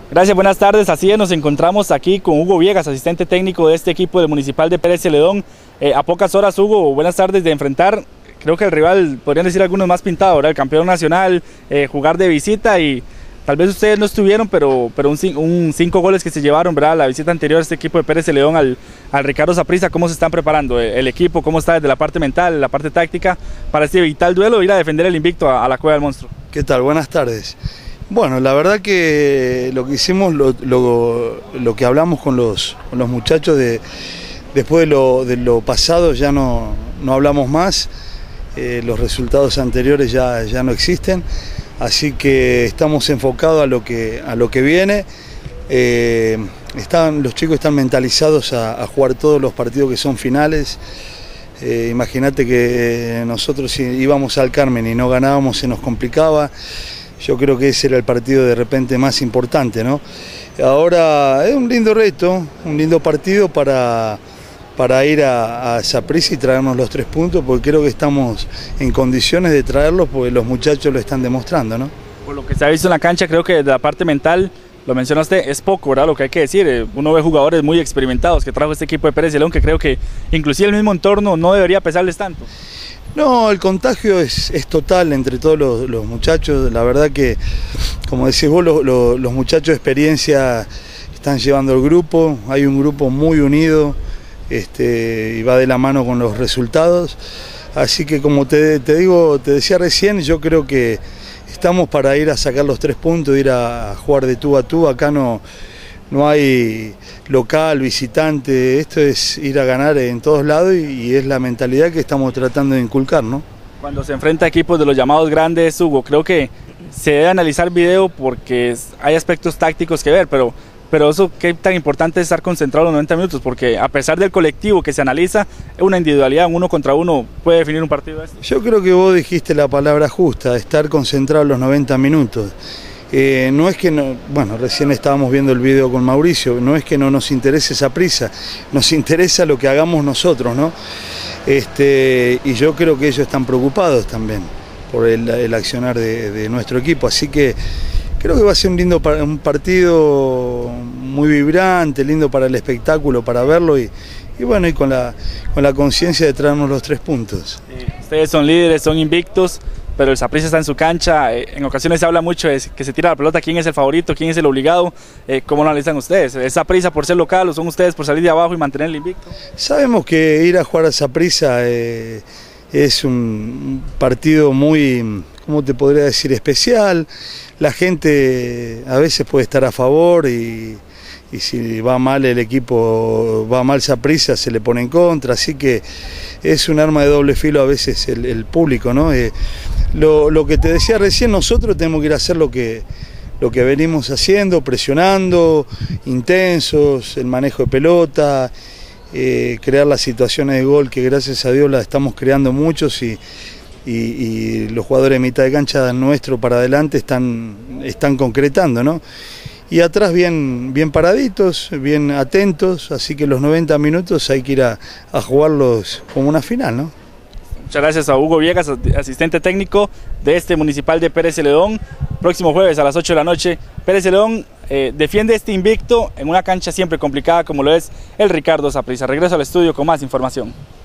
Gracias, buenas tardes. Así es, nos encontramos aquí con Hugo Viegas, asistente técnico de este equipo del Municipal de Pérez Celedón. A pocas horas, Hugo, buenas tardes, de enfrentar, creo que el rival, podrían decir algunos más pintado, ¿verdad? El campeón nacional, jugar de visita y tal vez ustedes no estuvieron, pero un 5 goles que se llevaron, ¿verdad? La visita anterior a este equipo de Pérez Celedón al Ricardo Saprissa. ¿Cómo se están preparando el equipo? ¿Cómo está desde la parte mental, la parte táctica para este vital duelo, ir a defender el invicto a la Cueva del Monstruo? ¿Qué tal? Buenas tardes. Bueno, la verdad que lo que hicimos, lo que hablamos con los muchachos después de lo pasado ya no hablamos más, los resultados anteriores ya no existen, así que estamos enfocados a lo que viene. Los chicos están mentalizados a jugar todos los partidos que son finales. Imagínate que nosotros si íbamos al Carmen y no ganábamos se nos complicaba. Yo creo que ese era el partido de repente más importante, ¿no? Ahora es un lindo reto, un lindo partido para ir a Saprissa y traernos los 3 puntos, porque creo que estamos en condiciones de traerlos, porque los muchachos lo están demostrando, ¿no? Por lo que se ha visto en la cancha, creo que desde la parte mental, lo mencionaste, es poco, ¿verdad? Lo que hay que decir, uno ve jugadores muy experimentados que trajo este equipo de Pérez Celedón, que creo que inclusive el mismo entorno no debería pesarles tanto. No, el contagio es total entre todos los muchachos. La verdad que, como decís vos, los muchachos de experiencia están llevando el grupo. Hay un grupo muy unido y va de la mano con los resultados. Así que, como te decía recién, yo creo que estamos para ir a sacar los 3 puntos, ir a jugar de tú a tú. Acá no hay local, visitante, esto es ir a ganar en todos lados y es la mentalidad que estamos tratando de inculcar, ¿no? Cuando se enfrenta a equipos de los llamados grandes, Hugo, creo que se debe analizar video porque hay aspectos tácticos que ver, pero eso, qué tan importante es estar concentrado los 90 minutos, porque a pesar del colectivo que se analiza, una individualidad, un 1 contra 1 puede definir un partido de esto. Yo creo que vos dijiste la palabra justa, estar concentrado los 90 minutos. No es que bueno, recién estábamos viendo el video con Mauricio, no es que no nos interese Saprissa, nos interesa lo que hagamos nosotros, ¿no? Y yo creo que ellos están preocupados también por el accionar de nuestro equipo, así que creo que va a ser un partido muy vibrante, lindo para el espectáculo, para verlo y bueno, y con la conciencia de traernos los 3 puntos. Ustedes son líderes, son invictos, pero el Saprissa está en su cancha. En ocasiones se habla mucho de que se tira la pelota, quién es el favorito, quién es el obligado. ¿Cómo lo analizan ustedes? ¿Es Saprissa por ser local o son ustedes por salir de abajo y mantener el invicto? Sabemos que ir a jugar a Saprissa es un partido muy, ¿cómo te podría decir?, especial. La gente a veces puede estar a favor y si va mal el equipo, va mal Saprissa, se le pone en contra, así que es un arma de doble filo a veces el público, ¿no? Lo que te decía recién, nosotros tenemos que ir a hacer lo que venimos haciendo, presionando, intensos, el manejo de pelota, crear las situaciones de gol, que gracias a Dios las estamos creando muchos y los jugadores de mitad de cancha nuestro para adelante están concretando, ¿no? Y atrás bien paraditos, bien atentos, así que los 90 minutos hay que ir a jugarlos como una final, ¿no? Muchas gracias a Hugo Viegas, asistente técnico de este Municipal de Pérez Celedón. Próximo jueves a las 8 de la noche, Pérez Celedón defiende este invicto en una cancha siempre complicada como lo es el Ricardo Saprissa. Regreso al estudio con más información.